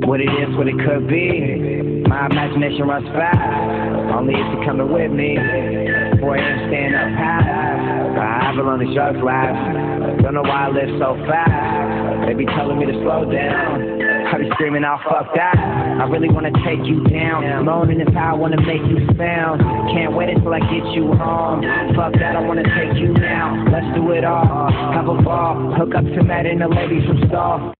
What it is, what it could be. My imagination runs fast, only if you're coming with me. 4 a.m. staying up high, I belong to your life. Don't know why I live so fast. They be telling me to slow down. I be screaming out, fuck that. I really wanna take you down. Moaning is how I wanna make you sound. Can't wait until I get you home. Fuck that, I wanna take you now. Let's do it all. Have a ball. Hook up to Matt and the ladies from Stall.